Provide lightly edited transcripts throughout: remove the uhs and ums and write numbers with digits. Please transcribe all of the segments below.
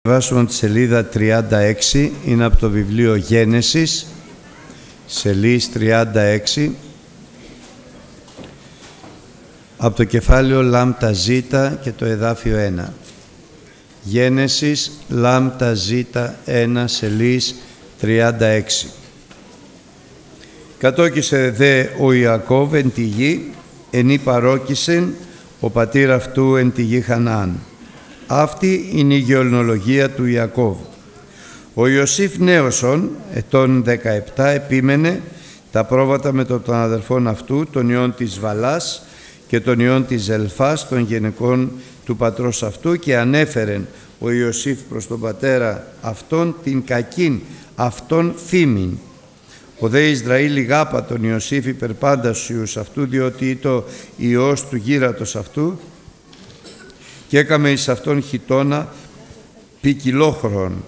Βάσουμε τη σελίδα 36, είναι από το βιβλίο Γένεσης, σελίδα 36, από το κεφάλαιο Λάμτα Ζήτα και το εδάφιο 1. Γένεσης Λάμτα Ζήτα 1, σελίδα 36. Κατόκισε δε ο Ιακώβ εν τη γη, ενή παρόκισεν ο πατήρ αυτού εν τη γη Χαναάν. Αυτή είναι η γεωνολογία του Ιακώβ. Ο Ιωσήφ νέωσον, ετών 17, επίμενε τα πρόβατα με των αδελφών αυτού, των ιών της Βαλάς και των ιών της Ζελφάς, των γυναικών του πατρός αυτού, και ανέφερεν ο Ιωσήφ προς τον πατέρα αυτόν την κακήν αυτόν φήμην. Ο δε Ισραήλ ηγάπα τον Ιωσήφ υπερπάντας ιούς αυτού, διότι ήτο ιός του γύρατος αυτού, και έκαμε εις αυτόν χιτώνα ποικιλόχρον.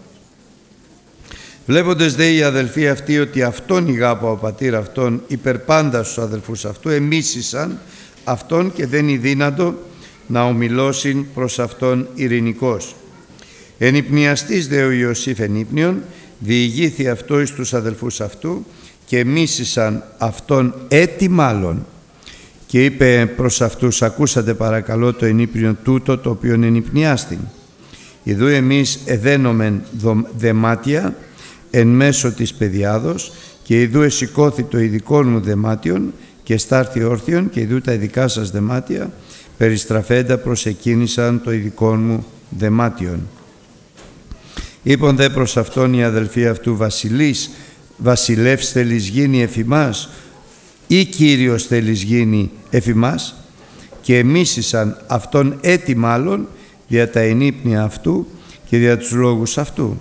Βλέποντες δε οι αδελφοί αυτοί ότι αυτόν ηγάπα ο πατήρ αυτόν υπερπάντας στους αδελφούς αυτού, εμίσησαν αυτόν και δεν ειδύνατο να ομιλώσιν προς αυτόν ειρηνικός. Ενυπνιαστής δε ο Ιωσήφ ενύπνιον, διηγήθη αυτό εις τους αδελφούς αυτού και μίσησαν αυτόν έτη μάλλον. Και είπε προς αυτούς, ακούσατε παρακαλώ το ενύπνιον τούτο το οποίον ενυπνιάστην. Ιδού εμείς εδένομεν δεμάτια εν μέσω της πεδιάδος, και ιδού εσηκώθη το ειδικό μου δεμάτιον και στάρθη όρθιον, και ιδού τα ειδικά σας δεμάτια περιστραφέντα προσεκίνησαν το ειδικό μου δεμάτιον. Είπον δε προς αυτόν οι αδελφοί αυτού, βασιλεύς θέλεις γίνει εφημάς ή Κύριος θέλεις γίνει εφημάς, και εμίσησαν αυτόν έτη μάλλον δια τα ενύπνια αυτού και δια τους λόγους αυτού.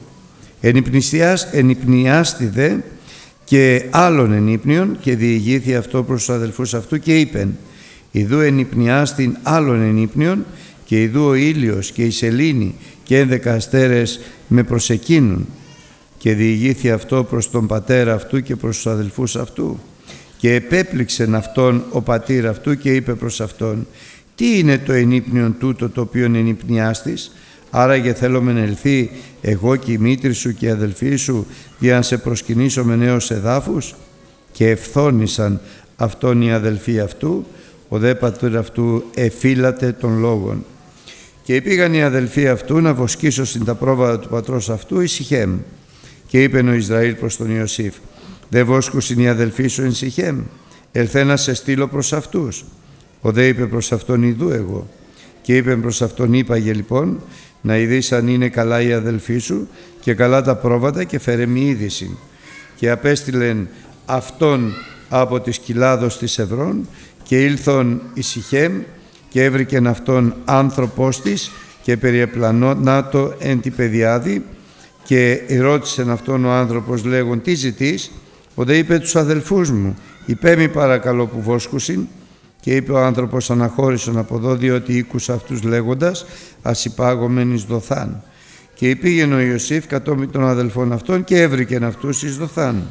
Ενυπνιάστη δε και άλλων ενύπνιων, και διηγήθη αυτό προς τους αδελφούς αυτού και είπεν, ιδού ενυπνιάστην άλλων ενύπνιων, και ιδού ο ήλιος και η σελήνη και 11 αστέρες με προσεκίνουν. Και διηγήθη αυτό προς τον πατέρα αυτού και προς τους αδελφούς αυτού. Και επέπληξεν αυτόν ο πατήρ αυτού και είπε προς αυτόν, τι είναι το ενύπνιον τούτο το οποίον ενυπνιάστης? Άραγε θέλομεν ελθεί εγώ και η μήτρη σου και οι αδελφοί σου για να σε προσκυνήσω με νέους εδάφους? Και ευθώνησαν αυτόν οι αδελφοί αυτού, ο δε πατήρ αυτού εφύλατε των λόγων. Και πήγαν οι αδελφοί αυτού να βοσκήσωσιν τα πρόβατα του πατρός αυτού εις Σιχέμ. Και είπεν ο Ισραήλ προς τον Ιωσήφ, δε βόσκουσιν οι αδελφοί σου εν Σιχέμ, ελθέ να σε στείλω προς αυτούς. Ο δε είπε προς αυτόν, ιδού εγώ. Και είπε προς αυτόν, είπαγε λοιπόν, να ειδείς αν είναι καλά οι αδελφοί σου και καλά τα πρόβατα, και φέρε μη είδηση. Και απέστειλεν αυτόν από της κοιλάδος της Ευρών, και ήλθον εις Σιχέμ, και έβρικεν αυτόν άνθρωπος της, και περιεπλανότο εν τη πεδιάδη, και ρώτησεν αυτόν ο άνθρωπος λέγον, τι ζητείς? Ο δε είπε τους αδελφούς μου, υπέ μη παρακαλώ που βόσκουσιν. Και είπε ο άνθρωπος, αναχώρησον από εδώ, διότι ήκουσα αυτούς λέγοντας, ας υπάγομεν εις Δοθάν. Και πήγαινε ο Ιωσήφ κατόπιν των αδελφών αυτών και έβρικεν αυτούς εις Δοθάν.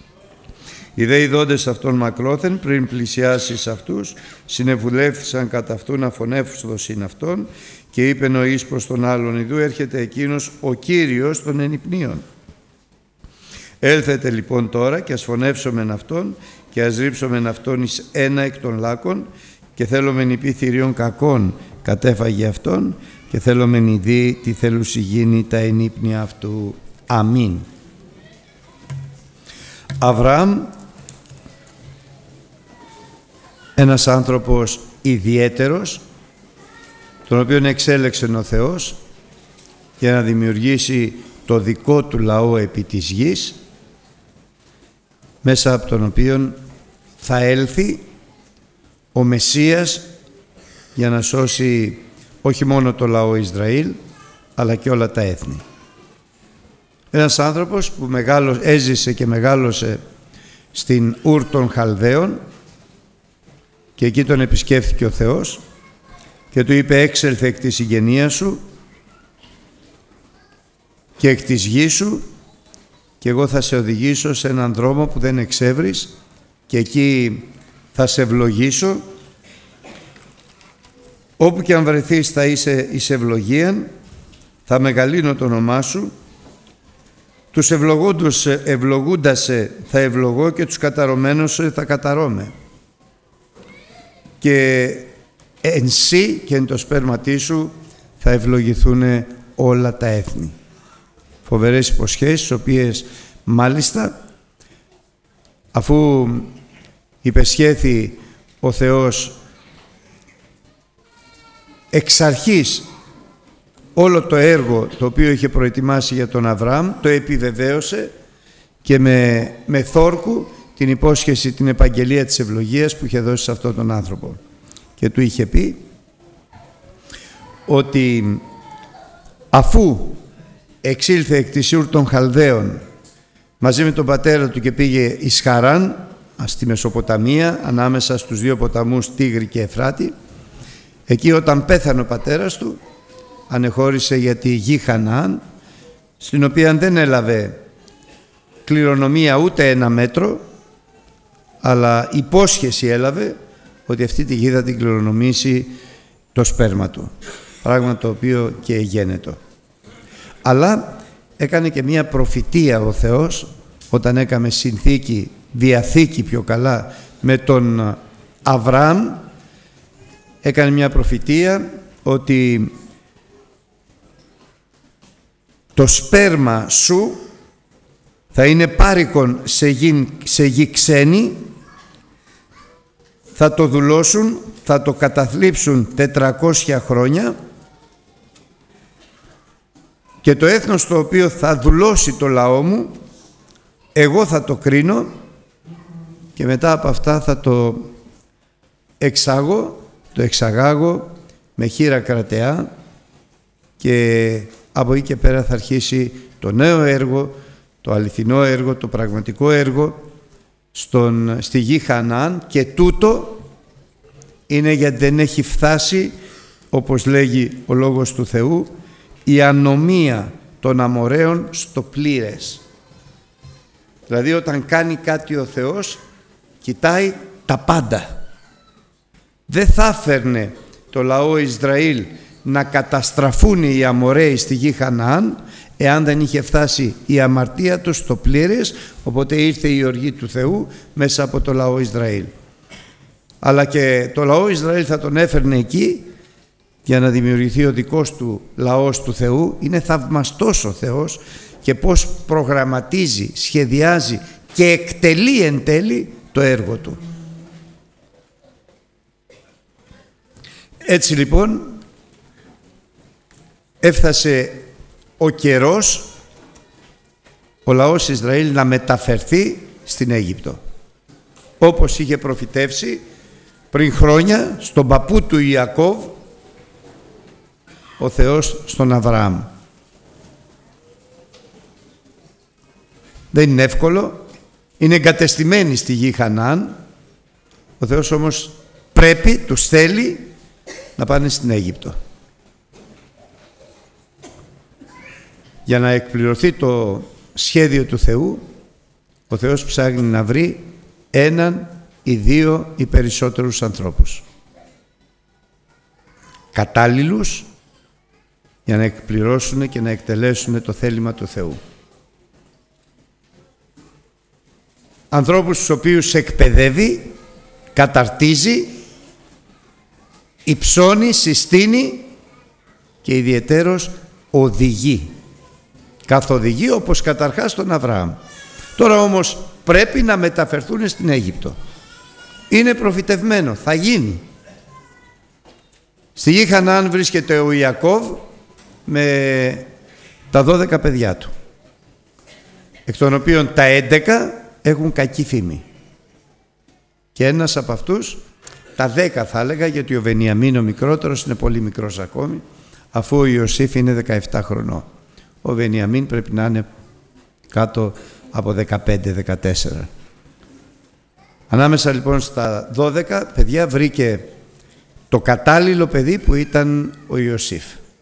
Οι δε ειδώντες αυτών μακρόθεν, πριν πλησιάσει σε αυτούς, συνεβουλεύθησαν κατά αυτού να φωνεύσουν αυτόν, και είπεν ο εις προς τον άλλον, ιδού έρχεται εκείνος ο Κύριος των ενυπνίων. Έλθετε λοιπόν τώρα και ας φωνεύσομεν αυτόν και ας ρίψομεν αυτόν εις ένα εκ των λάκων, και θέλομεν υπή θηρίων κακών κατέφαγε αυτόν, και θέλομεν ειδή τι θέλουσι γίνει τα ενύπνια αυτού. Αμήν. Αβραάμ, ένας άνθρωπος ιδιαίτερος, τον οποίον εξέλεξε ο Θεός για να δημιουργήσει το δικό του λαό επί της γης, μέσα από τον οποίον θα έλθει ο Μεσσίας για να σώσει όχι μόνο το λαό Ισραήλ, αλλά και όλα τα έθνη. Ένας άνθρωπος που έζησε και μεγάλωσε στην Ούρ των Χαλδαίων, και εκεί τον επισκέφθηκε ο Θεός και του είπε, έξελθε εκ της συγγενείας σου και εκ της γης σου, και εγώ θα σε οδηγήσω σε έναν δρόμο που δεν εξεύρεις, και εκεί θα σε ευλογήσω. Όπου και αν βρεθείς θα είσαι εις ευλογίαν, θα μεγαλύνω το όνομά σου, τους ευλογούντας θα ευλογώ και τους καταρωμένους θα καταρώμαι. Και εν σύ και εν το σπέρματί σου θα ευλογηθούν όλα τα έθνη. Φοβερές υποσχέσεις, τις οποίες μάλιστα αφού υπεσχέθη ο Θεός εξ αρχής όλο το έργο το οποίο είχε προετοιμάσει για τον Αβραάμ, το επιβεβαίωσε και με θόρκου την υπόσχεση, την επαγγελία της ευλογίας που είχε δώσει σε αυτόν τον άνθρωπο. Και του είχε πει ότι αφού εξήλθε εκ της Ουρ των Χαλδαίων μαζί με τον πατέρα του και πήγε εις Χαράν, στη Μεσοποταμία, ανάμεσα στους δύο ποταμούς Τίγρη και Εφράτη, εκεί όταν πέθανε ο πατέρας του, ανεχώρησε για τη γη Χαναάν, στην οποία δεν έλαβε κληρονομία ούτε ένα μέτρο, αλλά υπόσχεση έλαβε ότι αυτή τη γη θα την κληρονομήσει το σπέρμα του, πράγμα το οποίο και εγένετο. Αλλά έκανε και μία προφητεία ο Θεός όταν έκαμε συνθήκη, διαθήκη πιο καλά, με τον Αβραάμ. Έκανε μια προφητεία ότι το σπέρμα σου θα είναι πάρικον σε γη ξένη, θα το δουλώσουν, θα το καταθλίψουν 400 χρόνια και το έθνος το οποίο θα δουλώσει το λαό μου, εγώ θα το κρίνω και μετά από αυτά θα το εξαγάγω με χείρα κρατεά και από εκεί και πέρα θα αρχίσει το νέο έργο, το αληθινό έργο, το πραγματικό έργο στη γη Χαναάν, και τούτο είναι γιατί δεν έχει φτάσει, όπως λέγει ο Λόγος του Θεού, η ανομία των Αμοραίων στο πλήρες. Δηλαδή όταν κάνει κάτι ο Θεός κοιτάει τα πάντα. Δεν θα έφερνε το λαό Ισραήλ να καταστραφούν οι Αμοραίοι στη γη Χαναάν εάν δεν είχε φτάσει η αμαρτία τους στο πλήρες, οπότε ήρθε η οργή του Θεού μέσα από το λαό Ισραήλ. Αλλά και το λαό Ισραήλ θα τον έφερνε εκεί για να δημιουργηθεί ο δικός του λαός του Θεού. Είναι θαυμαστός ο Θεός και πώς προγραμματίζει, σχεδιάζει και εκτελεί εν τέλει το έργο του. Έτσι λοιπόν έφτασε ο καιρός ο λαός Ισραήλ να μεταφερθεί στην Αίγυπτο, όπως είχε προφητεύσει πριν χρόνια στον παππού του Ιακώβ ο Θεός στον Αβραάμ. Δεν είναι εύκολο, είναι εγκατεστημένοι στη γη Χαναάν, ο Θεός όμως πρέπει, τους θέλει να πάνε στην Αίγυπτο. Για να εκπληρωθεί το σχέδιο του Θεού, ο Θεός ψάχνει να βρει έναν ή δύο ή περισσότερους ανθρώπους κατάλληλους για να εκπληρώσουν και να εκτελέσουν το θέλημα του Θεού. Ανθρώπους τους οποίους εκπαιδεύει, καταρτίζει, υψώνει, συστήνει και ιδιαιτέρως οδηγεί. Καθοδηγεί, όπως καταρχάς τον Αβραάμ. Τώρα όμως πρέπει να μεταφερθούν στην Αίγυπτο. Είναι προφητευμένο, θα γίνει. Στη γη Χαναάν βρίσκεται ο Ιακώβ με τα 12 παιδιά του, εκ των οποίων τα 11 έχουν κακή φήμη. Και ένας από αυτούς, τα 10 θα έλεγα, γιατί ο Βενιαμίν ο μικρότερος είναι πολύ μικρός ακόμη, αφού ο Ιωσήφ είναι 17 χρονών. Ο Βενιαμίν πρέπει να είναι κάτω από 15-14. Ανάμεσα λοιπόν στα 12 παιδιά βρήκε το κατάλληλο παιδί που ήταν ο Ιωσήφ.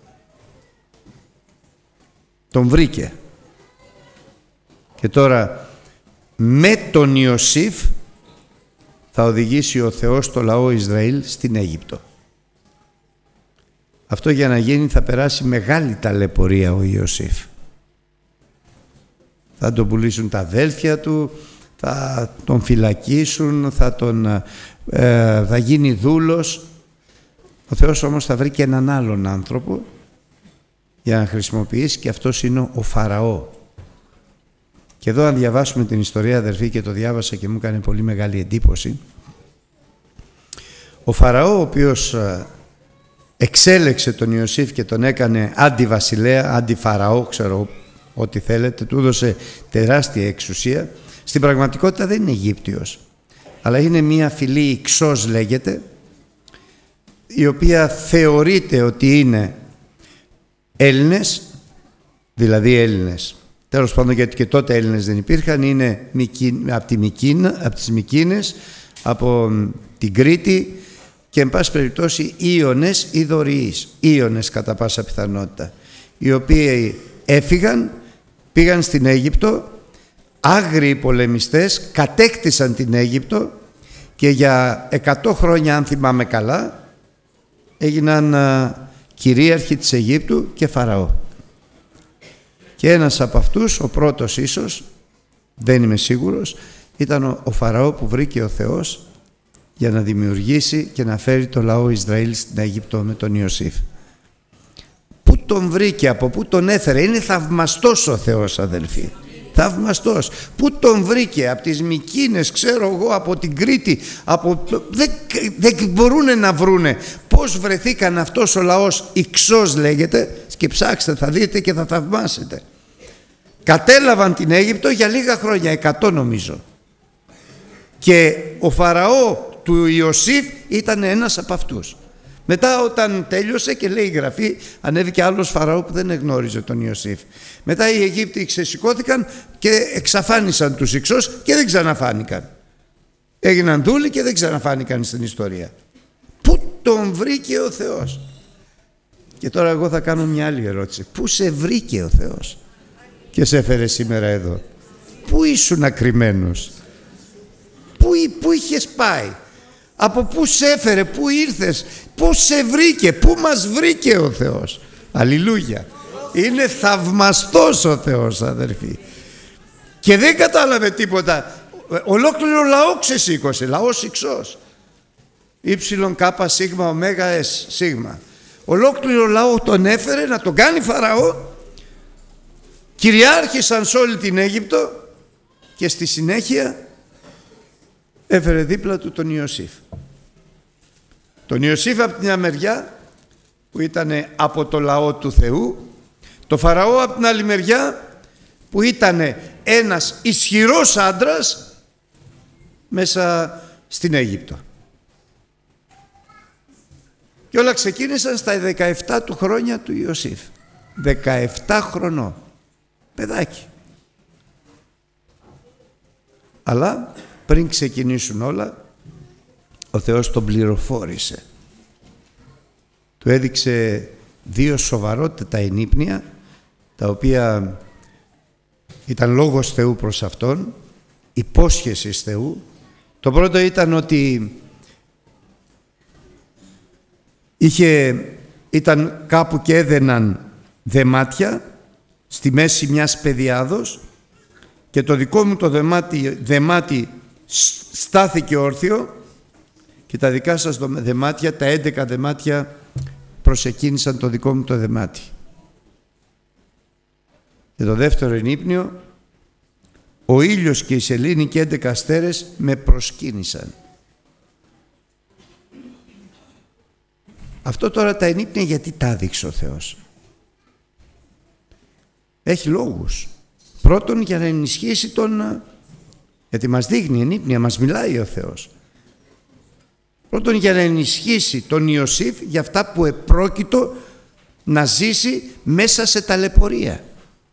Τον βρήκε. Και τώρα με τον Ιωσήφ θα οδηγήσει ο Θεός το λαό Ισραήλ στην Αίγυπτο. Αυτό για να γίνει θα περάσει μεγάλη ταλαιπωρία ο Ιωσήφ. Θα τον πουλήσουν τα αδέλφια του, θα τον φυλακίσουν, θα γίνει δούλος. Ο Θεός όμως θα βρει και έναν άλλον άνθρωπο για να χρησιμοποιήσει, και αυτός είναι ο Φαραώ. Και εδώ αν διαβάσουμε την ιστορία, αδερφοί, και το διάβασα και μου έκανε πολύ μεγάλη εντύπωση, ο Φαραώ, ο οποίος εξέλεξε τον Ιωσήφ και τον έκανε αντιβασιλέα, αντιφαραώ, ξέρω ό,τι θέλετε, του έδωσε τεράστια εξουσία, στην πραγματικότητα δεν είναι Αιγύπτιος, αλλά είναι μία φυλή Ιξός λέγεται, η οποία θεωρείται ότι είναι Έλληνες, δηλαδή Έλληνες. Τέλος πάντων, γιατί και τότε Έλληνες δεν υπήρχαν, είναι από τις Μικίνες, από την Κρήτη και εν πάση περιπτώσει Ίωνες ή Δωριείς, Ίωνες κατά πάσα πιθανότητα, οι οποίοι έφυγαν, πήγαν στην Αίγυπτο, άγριοι πολεμιστές, κατέκτησαν την Αίγυπτο και για 100 χρόνια, αν θυμάμαι καλά, έγιναν κυρίαρχοι της Αιγύπτου και Φαραώ. Και ένας από αυτούς, ο πρώτος ίσως, δεν είμαι σίγουρος, ήταν ο Φαραώ που βρήκε ο Θεός για να δημιουργήσει και να φέρει το λαό Ισραήλ στην Αίγυπτο με τον Ιωσήφ. Πού τον βρήκε, από πού τον έφερε? Είναι θαυμαστός ο Θεός, αδελφοί. Θαυμαστός. Πού τον βρήκε? Από τις Μικίνες, ξέρω εγώ, από την Κρήτη, δεν μπορούν να βρούνε πώς βρεθήκαν αυτός ο λαός. Ιξός λέγεται, και ψάξτε, θα δείτε και θα θαυμάσετε. Κατέλαβαν την Αίγυπτο για λίγα χρόνια, 100 νομίζω, και ο Φαραώ του Ιωσήφ ήταν ένας από αυτούς. Μετά όταν τέλειωσε, και λέει η Γραφή, ανέβηκε άλλος Φαραώ που δεν εγνώριζε τον Ιωσήφ. Μετά οι Αιγύπτιοι ξεσηκώθηκαν και εξαφάνισαν τους Ιξός και δεν ξαναφάνηκαν. Έγιναν δούλοι και δεν ξαναφάνηκαν στην ιστορία. Πού τον βρήκε ο Θεός? Και τώρα εγώ θα κάνω μια άλλη ερώτηση. Πού σε βρήκε ο Θεός και σε έφερε σήμερα εδώ? Πού ήσουν κρυμμένος? Πού είχες πάει? Από πού σε έφερε? Πού ήρθες? Πώς σε βρήκε? Πού μας βρήκε ο Θεός? Αλληλούια. Είναι θαυμαστός ο Θεός, αδερφοί. Και δεν κατάλαβε τίποτα. Ολόκληρο λαό ξεσήκωσε, λαός Ιξός. Υψιλον κάπα σίγμα ωμέγα εσ σίγμα. Ολόκληρο λαό τον έφερε να τον κάνει Φαραώ. Κυριάρχησαν σε όλη την Αίγυπτο και στη συνέχεια έφερε δίπλα του τον Ιωσήφ. Τον Ιωσήφ από την μια μεριά που ήταν από το λαό του Θεού, το Φαραώ από την άλλη μεριά που ήταν ένας ισχυρός άντρας μέσα στην Αίγυπτο. Και όλα ξεκίνησαν στα 17 του χρόνια του Ιωσήφ. 17 χρονών. Παιδάκι. Αλλά πριν ξεκινήσουν όλα, ο Θεός τον πληροφόρησε. Του έδειξε 2 σοβαρότατα ενύπνια, τα οποία ήταν λόγος Θεού προς αυτόν, υπόσχεσης Θεού. Το πρώτο ήταν ότι ήταν κάπου και έδαιναν δεμάτια στη μέση μιας πεδιάδος και το δικό μου το δεμάτι στάθηκε όρθιο και τα δικά σας δεμάτια, τα 11 δεμάτια προσεκίνησαν το δικό μου το δεμάτι. Και το δεύτερο ενύπνιο, ο ήλιος και η σελήνη και 11 αστέρες με προσκύνησαν. Αυτό τώρα τα ενύπνια γιατί τα έδειξε ο Θεός? Έχει λόγους. Πρώτον, για να ενισχύσει γιατί μας δείχνει ενύπνια, μας μιλάει ο Θεός. Πρώτον, για να ενισχύσει τον Ιωσήφ για αυτά που επρόκειτο να ζήσει μέσα σε ταλαιπωρία.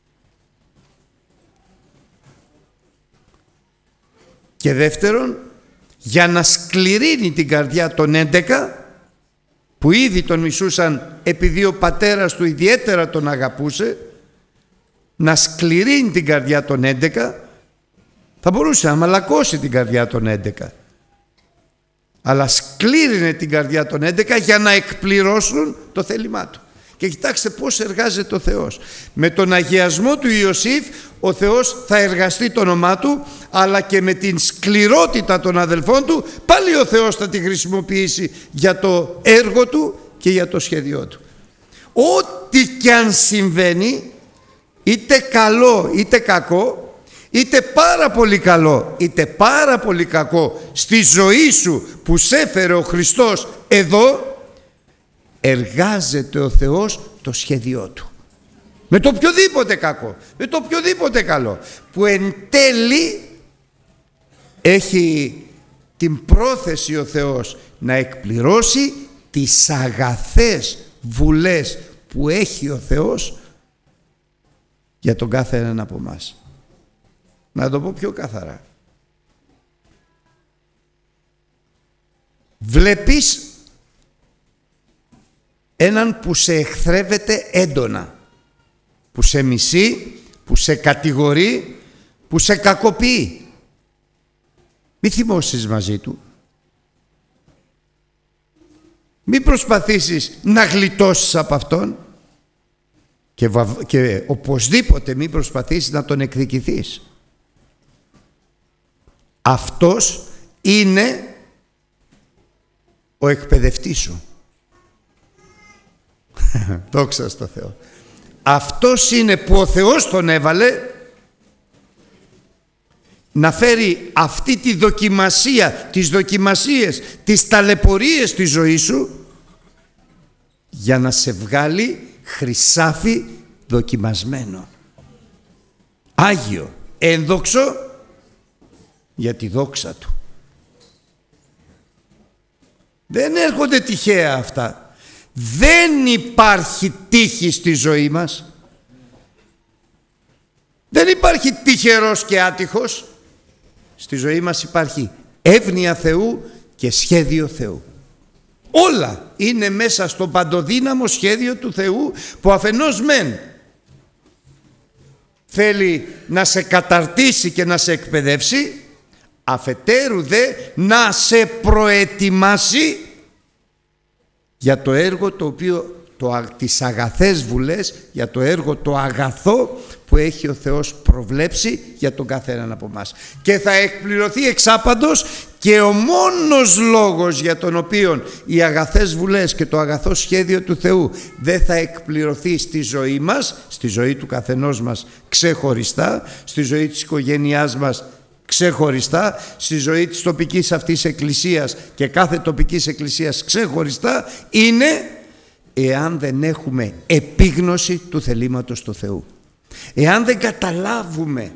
Και δεύτερον, για να σκληρύνει την καρδιά των 11 που ήδη τον μισούσαν επειδή ο πατέρας του ιδιαίτερα τον αγαπούσε, να σκληρύνει την καρδιά των 11, θα μπορούσε να μαλακώσει την καρδιά των 11. αλλά σκλήρινε την καρδιά των 11 για να εκπληρώσουν το θέλημά του. Και κοιτάξτε πώς εργάζεται ο Θεός. Με τον αγιασμό του Ιωσήφ ο Θεός θα εργαστεί το όνομά του, αλλά και με την σκληρότητα των αδελφών του πάλι ο Θεός θα τη χρησιμοποιήσει για το έργο του και για το σχέδιό του. Ό,τι κι αν συμβαίνει, είτε καλό είτε κακό, είτε πάρα πολύ καλό είτε πάρα πολύ κακό στη ζωή σου που σε έφερε ο Χριστός εδώ, εργάζεται ο Θεός το σχέδιό του. Με το οποιοδήποτε κακό, με το οποιοδήποτε καλό, που εν τέλει έχει την πρόθεση ο Θεός να εκπληρώσει τις αγαθές βουλές που έχει ο Θεός για τον κάθε έναν από εμάς. Να το πω πιο καθαρά. Βλέπεις έναν που σε εχθρεύεται έντονα, που σε μισεί, που σε κατηγορεί, που σε κακοποιεί. Μη θυμώσεις μαζί του. Μη προσπαθήσεις να γλιτώσεις από αυτόν και οπωσδήποτε μη προσπαθήσεις να τον εκδικηθείς. Αυτός είναι ο εκπαιδευτής σου. Δόξα στο Θεό. Αυτός είναι που ο Θεός τον έβαλε να φέρει αυτή τη δοκιμασία, τις δοκιμασίες, τις ταλαιπωρίες της ζωής σου, για να σε βγάλει χρυσάφι δοκιμασμένο, άγιο, ένδοξο για τη δόξα του. Δεν έρχονται τυχαία αυτά. Δεν υπάρχει τύχη στη ζωή μας. Δεν υπάρχει τυχερός και άτυχος. Στη ζωή μας υπάρχει εύνοια Θεού και σχέδιο Θεού. Όλα είναι μέσα στο παντοδύναμο σχέδιο του Θεού, που αφενός μεν θέλει να σε καταρτήσει και να σε εκπαιδεύσει, αφετέρου δε να σε προετοιμάσει για το έργο το οποίο, τις αγαθές βουλές, για το έργο το αγαθό που έχει ο Θεός προβλέψει για τον κάθε έναν από εμάς. Και θα εκπληρωθεί εξάπαντος, και ο μόνος λόγος για τον οποίο οι αγαθές βουλές και το αγαθό σχέδιο του Θεού δεν θα εκπληρωθεί στη ζωή μας, στη ζωή του καθενός μας ξεχωριστά, στη ζωή της οικογένειάς μας ξεχωριστά, στη ζωή της τοπικής αυτής εκκλησίας και κάθε τοπικής εκκλησίας ξεχωριστά, είναι εάν δεν έχουμε επίγνωση του θελήματος του Θεού. Εάν δεν καταλάβουμε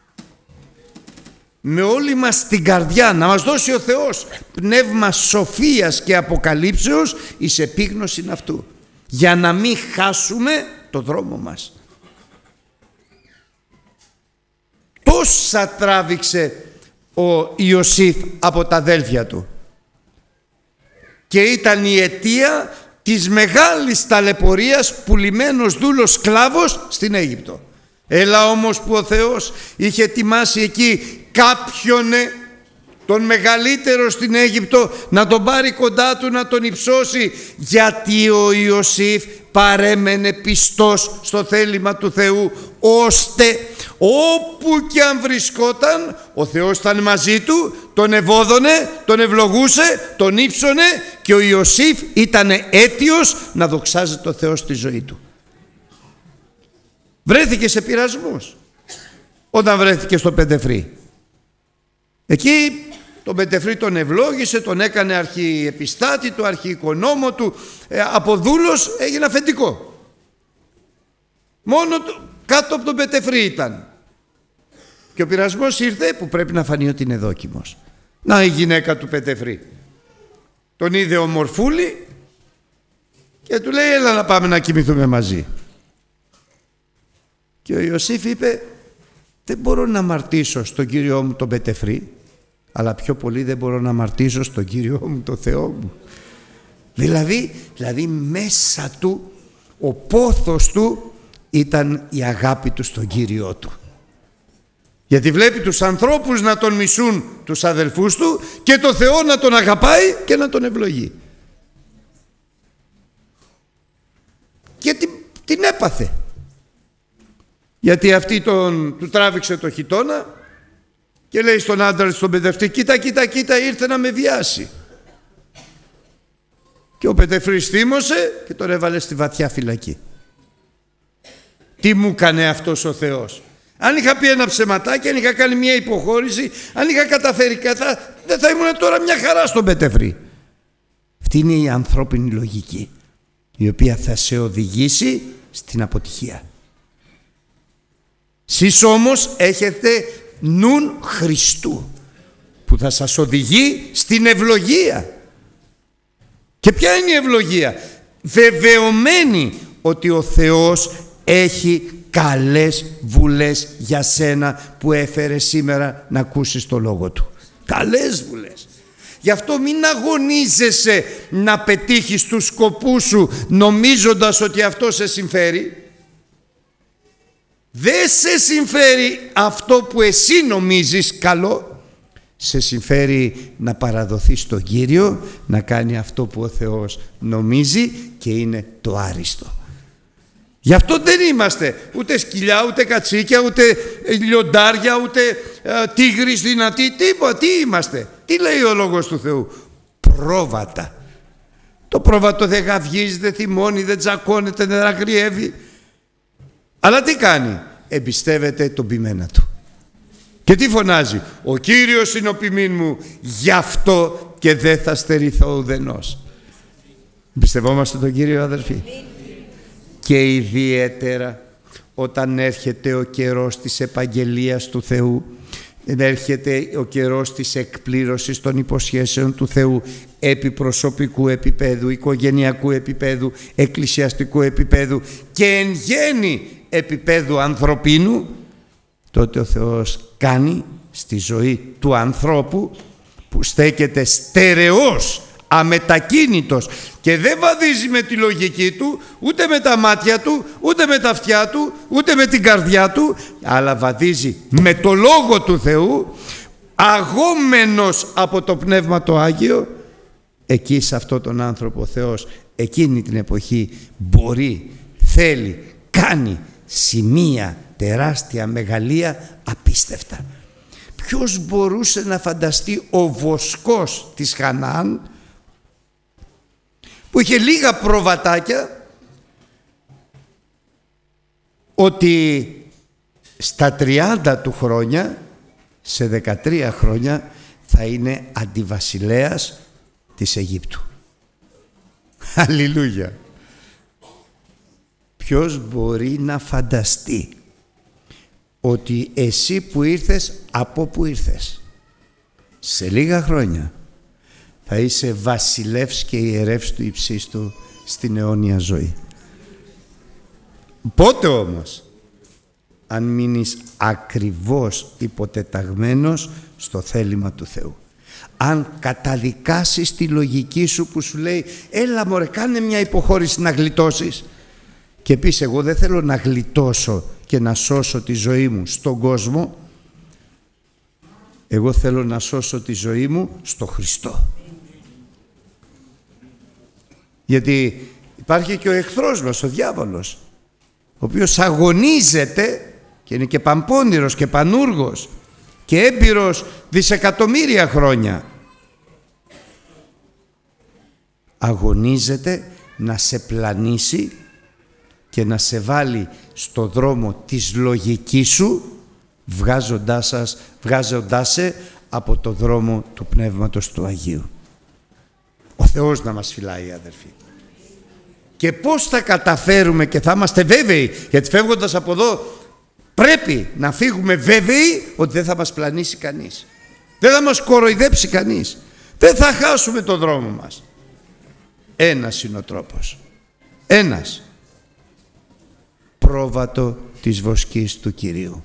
με όλη μας την καρδιά, να μας δώσει ο Θεός πνεύμα σοφίας και αποκαλύψεως εις επίγνωση αυτού, για να μην χάσουμε το δρόμο μας. Τόσα τράβηξε ο Ιωσήφ από τα αδέλφια του και ήταν η αιτία της μεγάλης ταλαιπωρίας, πουλημένος δούλος σκλάβος στην Αίγυπτο. Έλα όμως που ο Θεός είχε ετοιμάσει εκεί κάποιον, τον μεγαλύτερο στην Αίγυπτο, να τον πάρει κοντά του, να τον υψώσει, γιατί ο Ιωσήφ παρέμενε πιστός στο θέλημα του Θεού, ώστε όπου και αν βρισκόταν ο Θεός ήταν μαζί του, τον ευώδωνε, τον ευλογούσε, τον ύψωνε, και ο Ιωσήφ ήταν αίτιος να δοξάζει το Θεό στη ζωή του. Βρέθηκε σε πειρασμούς όταν βρέθηκε στο Πεντεφρή. Εκεί τον Πεντεφρή τον ευλόγησε, τον έκανε αρχιεπιστάτη του, αρχιοικονόμο του, από δούλος έγινε αφεντικό. Μόνο κάτω από τον Πεντεφρή ήταν. Και ο πειρασμός ήρθε που πρέπει να φανεί ότι είναι δόκιμος. Να η γυναίκα του Πεντεφρή τον είδε ομορφούλη και του λέει έλα να πάμε να κοιμηθούμε μαζί. Και ο Ιωσήφ είπε δεν μπορώ να αμαρτήσω στον Κύριό μου τον Πεντεφρή, αλλά πιο πολύ δεν μπορώ να αμαρτήσω στον Κύριό μου τον Θεό μου. Δηλαδή μέσα του ο πόθος του ήταν η αγάπη του στον Κύριό του. Γιατί βλέπει τους ανθρώπους να τον μισούν, τους αδελφούς του, και το Θεό να τον αγαπάει και να τον ευλογεί. Και την έπαθε. Γιατί αυτή του τράβηξε το χιτώνα και λέει στον άντρα, στον παιδευτή, κοίτα, ήρθε να με βιάσει. Και ο πεντεφρής θύμωσε και τον έβαλε στη βαθιά φυλακή. Τι μου έκανε αυτός ο Θεός? Αν είχα πει ένα ψεματάκι, αν είχα κάνει μια υποχώρηση, αν είχα καταφέρει δεν θα ήμουν τώρα μια χαρά στον πεντεφρή. Αυτή είναι η ανθρώπινη λογική, η οποία θα σε οδηγήσει στην αποτυχία. Σεις όμως έχετε νουν Χριστού, που θα σας οδηγεί στην ευλογία. Και ποια είναι η ευλογία? Βεβαιωμένη ότι ο Θεός έχει καλές βουλές για σένα που έφερε σήμερα να ακούσεις το λόγο Του. Καλές βουλές. Γι' αυτό μην αγωνίζεσαι να πετύχεις τους σκοπούς σου νομίζοντας ότι αυτό σε συμφέρει. Δεν σε συμφέρει αυτό που εσύ νομίζεις καλό. Σε συμφέρει να παραδοθείς στον Κύριο, να κάνει αυτό που ο Θεός νομίζει και είναι το άριστο. Γι' αυτό δεν είμαστε ούτε σκυλιά, ούτε κατσίκια, ούτε λιοντάρια, ούτε τίγρης δυνατοί, τίποτα. Τι είμαστε? Τι λέει ο Λόγος του Θεού? Πρόβατα. Το πρόβατο δεν γαυγίζει, δεν θυμώνει, δεν τζακώνεται, δεν αγριεύει. Αλλά τι κάνει? Εμπιστεύεται τον ποιμένα του. Και τι φωνάζει? Ο Κύριος είναι ο ποιμήν μου, γι' αυτό και δεν θα στερηθώ ουδενός. Εμπιστευόμαστε τον Κύριο, αδερφοί? Και ιδιαίτερα όταν έρχεται ο καιρός της επαγγελίας του Θεού, έρχεται ο καιρός της εκπλήρωσης των υποσχέσεων του Θεού επί προσωπικού επίπεδου, οικογενειακού επίπεδου, εκκλησιαστικού επίπεδου και εν γέννη επίπεδου ανθρωπίνου, τότε ο Θεός κάνει στη ζωή του ανθρώπου που στέκεται στερεός, αμετακίνητος και δεν βαδίζει με τη λογική του, ούτε με τα μάτια του, ούτε με τα αυτιά του, ούτε με την καρδιά του, αλλά βαδίζει με το Λόγο του Θεού, αγόμενος από το Πνεύμα το Άγιο. Εκεί σε αυτόν τον άνθρωπο ο Θεός εκείνη την εποχή μπορεί, θέλει, κάνει σημεία, τεράστια, μεγαλεία, απίστευτα. Ποιος μπορούσε να φανταστεί ο βοσκός της Χαναάν, που είχε λίγα προβατάκια, ότι στα 30 του χρόνια, σε 13 χρόνια, θα είναι αντιβασιλέας της Αιγύπτου. Αλληλούια! Ποιος μπορεί να φανταστεί ότι εσύ που ήρθες, από που ήρθες, σε λίγα χρόνια θα είσαι βασιλεύς και ιερεύς του υψίστου στην αιώνια ζωή. Πότε όμως? Αν μείνεις ακριβώς υποτεταγμένος στο θέλημα του Θεού. Αν καταδικάσεις τη λογική σου που σου λέει έλα μωρέ, κάνε μια υποχώρηση να γλιτώσεις, και πεις εγώ δεν θέλω να γλιτώσω και να σώσω τη ζωή μου στον κόσμο, εγώ θέλω να σώσω τη ζωή μου στο Χριστό. Γιατί υπάρχει και ο εχθρός μας, ο διάβολος, ο οποίος αγωνίζεται και είναι και παμπώνηρος και πανούργος και έμπειρος δισεκατομμύρια χρόνια. Αγωνίζεται να σε πλανήσει και να σε βάλει στο δρόμο της λογικής σου, βγάζοντάς σε από το δρόμο του Πνεύματος του Αγίου. Ο Θεός να μας φυλάει, αδερφοί. Και πώς θα καταφέρουμε και θα είμαστε βέβαιοι, γιατί φεύγοντας από εδώ πρέπει να φύγουμε βέβαιοι ότι δεν θα μας πλανήσει κανείς, δεν θα μας κοροϊδέψει κανείς, δεν θα χάσουμε το δρόμο μας. Ένας είναι ο τρόπος, ένας: πρόβατο της βοσκής του Κυρίου.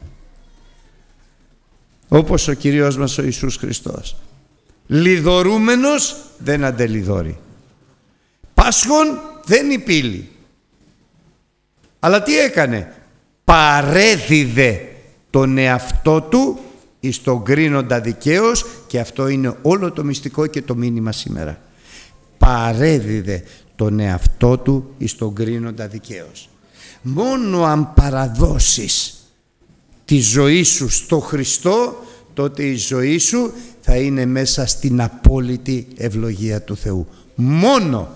Όπως ο Κύριος μας ο Ιησούς Χριστός, λιδωρούμενος δεν αντελιδώρει, πάσχων δεν υπήλει. Αλλά τι έκανε? Παρέδιδε τον εαυτό του εις τον κρίνοντα δικαίως, και αυτό είναι όλο το μυστικό και το μήνυμα σήμερα. Παρέδιδε τον εαυτό του εις τον κρίνοντα δικαίως. Μόνο αν παραδώσεις τη ζωή σου στο Χριστό, τότε η ζωή σου θα είναι μέσα στην απόλυτη ευλογία του Θεού. Μόνο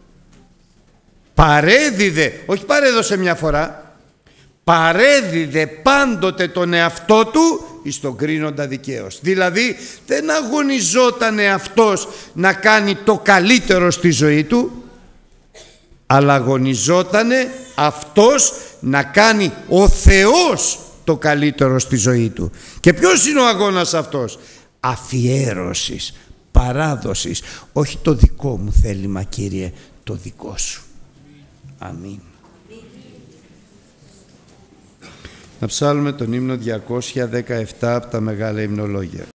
παρέδιδε, όχι παρέδωσε μια φορά, παρέδιδε πάντοτε τον εαυτό του εις τον κρίνοντα δικαίως. Δηλαδή δεν αγωνιζόταν αυτός να κάνει το καλύτερο στη ζωή του, αλλά αγωνιζότανε αυτός να κάνει ο Θεός το καλύτερο στη ζωή του. Και ποιος είναι ο αγώνας αυτός? Αφιέρωσης, παράδοσης. Όχι το δικό μου θέλημα, Κύριε, το δικό σου. Αμήν. Να ψάλουμε τον ύμνο 217 από τα Μεγάλα Υμνολόγια.